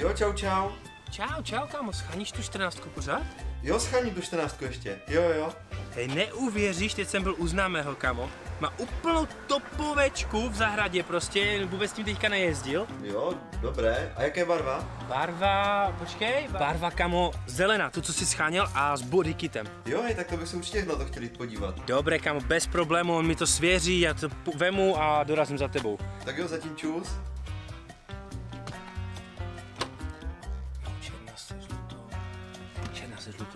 Jo, čau, čau. Čau, kámo, sháníš tu 14 pořád? Jo, sháním tu 14 ještě, jo. Hej, neuvěříš, teď jsem byl u známého, kámo. Má úplnou topovečku v zahradě prostě, vůbec tím teďka nejezdil. Jo, dobré. A jaké barva? Barva, kámo, zelená, tu, co jsi scháněl a s bodykitem. Jo, hej, tak to bych se určitě na to chtěl jít podívat. Dobré, kámo, bez problému, on mi to svěří, já to vemu a dorazím za tebou. Tak jo, zatím čus. Černá se žlutou.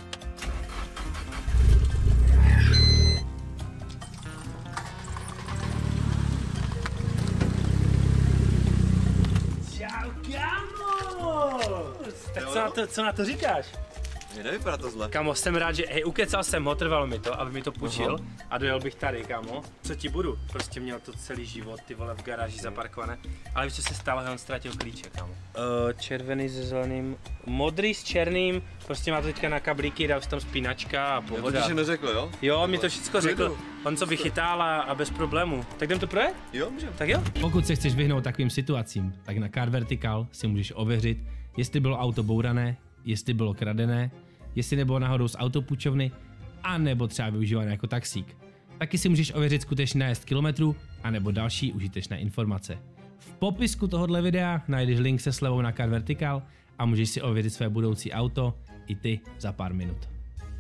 Čau, kámo! Tak co na to říkáš? Nevypadá to zle. Kámo, jsem rád, že ukecal jsem ho, trvalo mi to, aby mi to půjčil a dojel bych tady, kámo. Co ti budu? Prostě měl to celý život, ty vole, v garáži zaparkované. Ale víš, co se stalo, on ztratil klíče, kámo. Červený se zeleným, modrý s černým, prostě má to teďka na kablíky, dal tam spínačka a pohoda. Já to neřekl, jo? Jo, mi to všechno řekl, on co vychytal a bez problému. Tak jdem to projet? Jo, můžeme. Tak jo. Pokud se chceš vyhnout takovým situacím, tak na Car Vertical si můžeš ověřit, jestli bylo auto bourané, jestli bylo kradené, jestli nebylo náhodou z autopůjčovny, a nebo třeba využívané jako taxík. Taky si můžeš ověřit skutečný nájezd kilometrů, anebo další užitečné informace. V popisku tohoto videa najdeš link se slevou na Car Vertical a můžeš si ověřit své budoucí auto i ty za pár minut.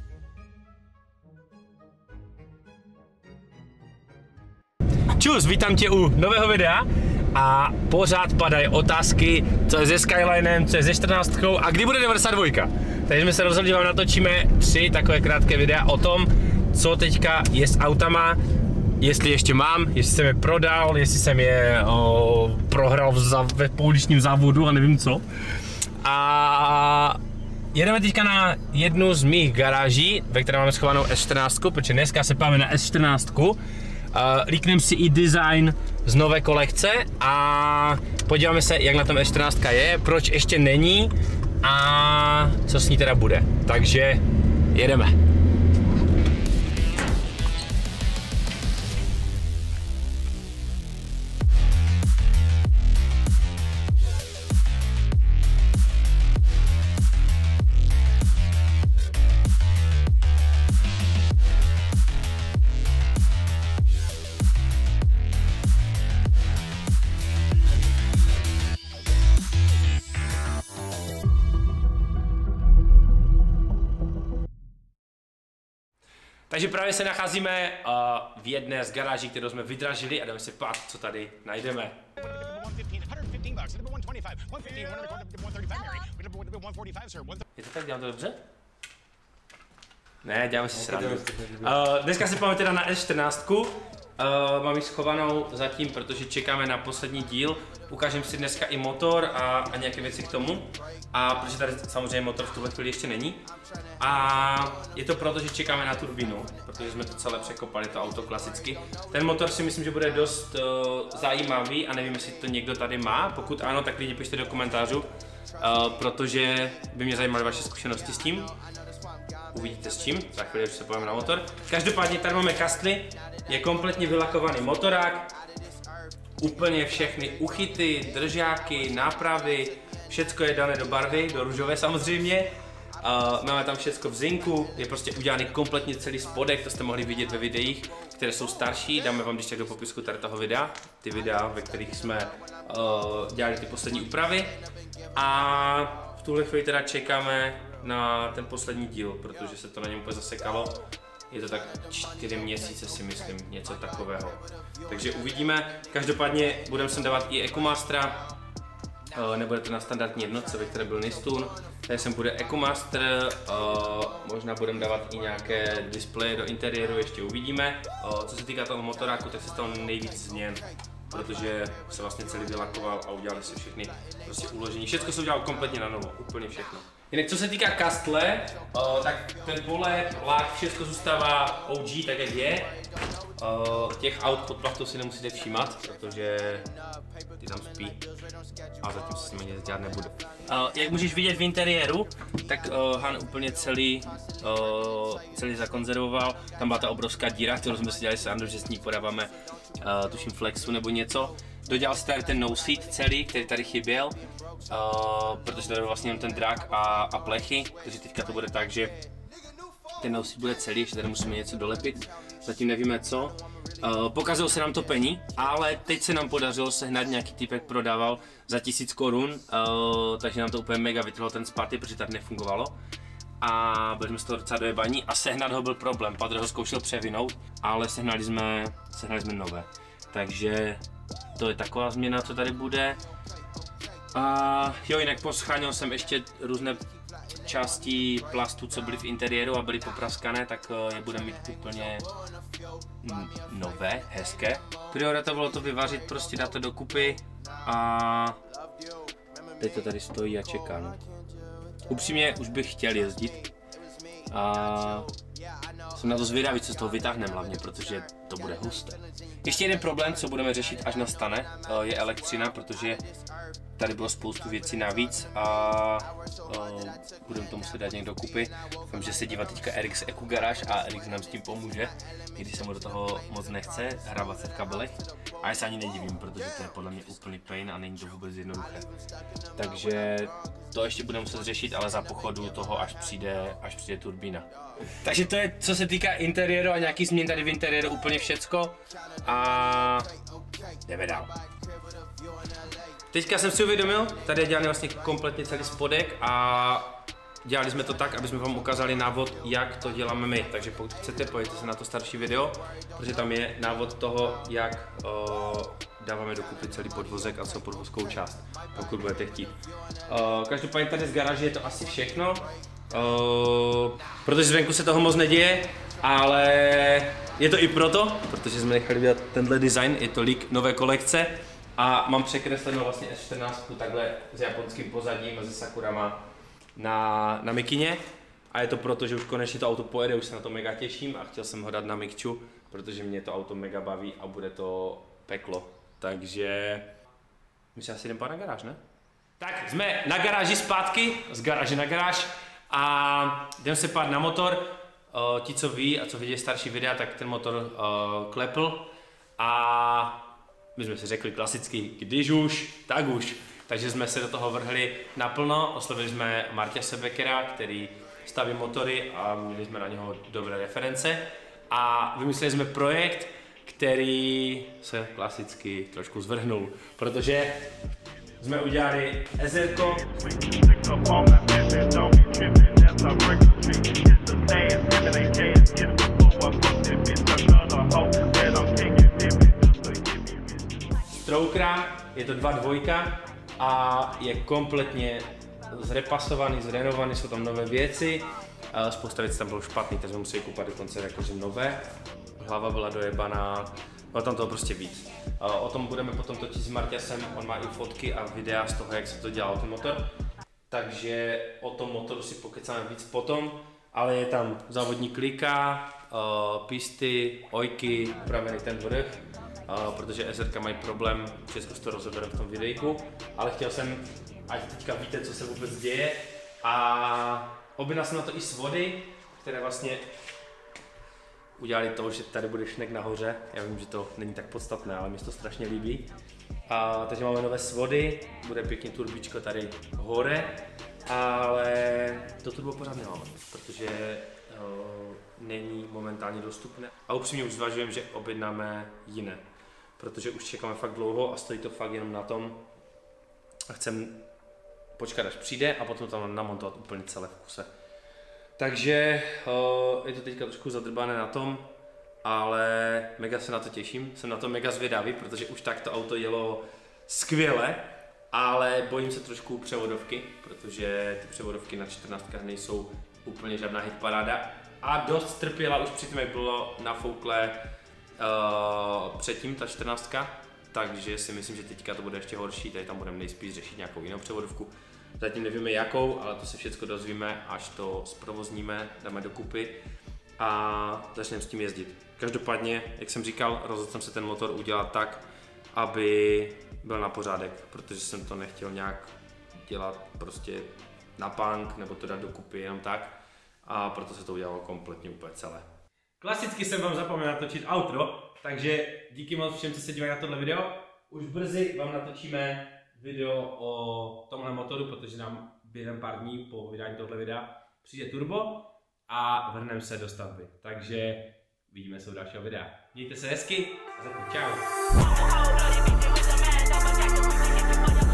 Čus, vítám tě u nového videa a pořád padají otázky, co je se Skylinem, co je se 14 a kdy bude 92. Takže jsme se rozhodli, vám natočíme 3 takové krátké videa o tom, co teďka je s autama, jestli ještě mám, jestli jsem je prodal, jestli jsem je prohrál ve pouličním závodu a nevím co. A jedeme teďka na jednu z mých garáží, ve které máme schovanou S14, protože dneska se páme na S14. Líkneme si i design z nové kolekce a podíváme se, jak na tom S14 je, proč ještě není a co s ní teda bude. Takže jedeme. Takže právě se nacházíme v jedné z garáží, kterou jsme vydražili a jdeme se pát, co tady najdeme. Je to tak, dělám to dobře? Ne, děláme si srandu. Dneska se páme teda na S14. Mám ji schovanou zatím, protože čekáme na poslední díl. Ukážeme si dneska i motor a nějaké věci k tomu. A protože tady samozřejmě motor v tuhle chvíli ještě není. A je to proto, že čekáme na turbínu, protože jsme to celé překopali, to auto klasicky. Ten motor si myslím, že bude dost zajímavý a nevím, jestli to někdo tady má. Pokud ano, tak lidi pište do komentářů, protože by mě zajímaly vaše zkušenosti s tím. Uvidíte s čím, za chvíli už se pojďme na motor. Každopádně tady máme kastly, je kompletně vylakovaný motorák, úplně všechny uchyty, držáky, nápravy, všecko je dané do barvy, do růžové samozřejmě. Máme tam všecko v zinku, je prostě udělaný kompletně celý spodek, to jste mohli vidět ve videích, které jsou starší, dáme vám když tak do popisku tady toho videa, ty videa, ve kterých jsme dělali ty poslední úpravy. A v tuhle chvíli teda čekáme na ten poslední díl, protože se to na něm úplně zasekalo. Je to tak 4 měsíce si myslím, něco takového. Takže uvidíme. Každopádně budeme sem dávat i EcoMastera. Nebude to na standardní jednotce, ve které byl Nistun. Tady sem bude EcoMaster, možná budeme dávat i nějaké displeje do interiéru, ještě uvidíme. Co se týká toho motoráku, tak se stalo nejvíc změn, protože se vlastně celý vylakoval a udělali si všechny prostě uložení. Všechno se udělalo kompletně na novo, úplně všechno. Jinak co se týká kastle, tak ten polep, lák, všechno zůstává OG tak jak je. Těch aut pod plachtou si nemusíte všímat, protože ty tam spí a zatím se s nimi nic dělat nebude. Jak můžeš vidět v interiéru, tak Han úplně celý zakonzervoval. Tam byla ta obrovská díra, kterou jsme si dělali srandu, že s ní podáváme tuším flexu nebo něco. Dodělal si tady ten no-seat celý, který tady chyběl, protože tady byl vlastně jen ten drak a plechy, takže teďka to bude tak, že ten no-seat bude celý, ještě tady musíme něco dolepit, zatím nevíme co. Pokazilo se nám to pení, ale teď se nám podařilo sehnat, nějaký typek prodával za 1000 korun, takže nám to úplně mega vytrhlo ten Sparty, protože tady nefungovalo. A byli jsme z toho docela dojebaní a sehnat ho byl problém. Padr ho zkoušel převinout, ale sehnali jsme nové. Takže to je taková změna, co tady bude. A jo, jinak poschánil jsem ještě různé části plastu, co byly v interiéru a byly popraskané, tak je budeme mít úplně nové, hezké. Priorita bylo to vyvařit, prostě dát to dokupy a teď to tady stojí a čeká. No. Upřímně už bych chtěl jezdit a jsem na to zvědavý, co z toho vytáhneme hlavně, protože to bude husté. Ještě jeden problém, co budeme řešit, až nastane, je elektřina, protože tady bylo spoustu věcí navíc a budeme to muset dát někdo dokupy. Doufám, že se dívá teďka Erik z Eku Garage a Erik nám s tím pomůže, i když se mu do toho moc nechce hrávat se v kabelech. A já se ani nedivím, protože to je podle mě úplný pain a není to vůbec jednoduché. Takže to ještě budeme muset řešit, ale za pochodu toho, až přijde turbína. Takže to je, co se týká interiéru a nějaký změn tady v interiéru, úplně všecko. A jdeme dál. Teďka jsem si uvědomil, tady je dělaný vlastně kompletně celý spodek a dělali jsme to tak, aby jsme vám ukázali návod, jak to děláme my. Takže pokud chcete, pojďte se na to starší video, protože tam je návod toho, jak dáváme dokupy celý podvozek a celou podvozkovou část, pokud budete chtít. Každopádně tady z garáže je to asi všechno, protože zvenku se toho moc neděje, ale je to i proto, protože jsme nechali dělat tenhle design, je to leak nové kolekce. A mám překreslenou vlastně S14 takhle s japonským pozadím a se sakurama na mikině. A je to proto, že už konečně to auto pojede, už se na to mega těším a chtěl jsem ho dát na mikču, protože mě to auto mega baví a bude to peklo. Takže my se asi jdeme pát na garáž, ne? Tak, jsme na garáži zpátky, z garáže na garáž a jdeme se pát na motor. Ti, co ví a co vidějí starší videa, tak ten motor klepl a my jsme si řekli klasicky, když už, tak už. Takže jsme se do toho vrhli naplno, oslovili jsme Marťa Sebekera, který staví motory a měli jsme na něho dobré reference. A vymysleli jsme projekt, který se klasicky trošku zvrhnul, protože jsme udělali SR-ko. Stroukra, je to 2.2 a je kompletně zrepasovaný, zrenovovaný, jsou tam nové věci. Spousta věcí tam bylo špatný, takže jsme museli koupat dokonce jakože nové. Hlava byla dojebaná, bylo tam toho prostě víc. O tom budeme potom točit s Marťasem, on má i fotky a videa z toho, jak se to dělalo ten motor. Takže o tom motoru si pokecáme víc potom, ale je tam závodní klika, pisty, ojky, upravený ten vrch. Protože SR mají problém, všechno to rozeberem v tom videjku, ale chtěl jsem, ať teďka víte, co se vůbec děje a objednal jsem na to i svody, které vlastně udělali to, že tady bude šnek nahoře. Já vím, že to není tak podstatné, ale mi to strašně líbí. Takže máme nové svody, bude pěkně turbičko tady hore, ale to turbo pořád nemáme, protože není momentálně dostupné. A upřímně už zvažujeme, že objednáme jiné, protože už čekáme fakt dlouho a stojí to fakt jenom na tom a chceme počkat, až přijde a potom tam namontovat úplně celé v kuse. Takže je to teďka trošku zadrbané na tom, ale mega se na to těším, jsem na to mega zvědavý, protože už tak to auto jelo skvěle, ale bojím se trošku převodovky, protože ty převodovky na 14 nejsou úplně žádná hitparáda a dost trpěla už při tom, jak bylo nafouklé předtím ta 14, takže si myslím, že teďka to bude ještě horší, tady tam budeme nejspíš řešit nějakou jinou převodovku. Zatím nevíme jakou, ale to se všechno dozvíme, až to zprovozníme, dáme dokupy a začneme s tím jezdit. Každopádně, jak jsem říkal, rozhodl jsem se ten motor udělat tak, aby byl na pořádek, protože jsem to nechtěl nějak dělat prostě na punk nebo to dát dokupy jenom tak a proto se to udělalo kompletně úplně celé. Klasicky jsem vám zapomněl natočit outro, takže díky moc všem, co se dívají na tohle video už brzy vám natočíme video o tomhle motoru, protože nám během pár dní po vydání tohle videa přijde turbo a vrhneme se do stavby. Takže vidíme se u dalšího videa. Mějte se hezky a zatím čau.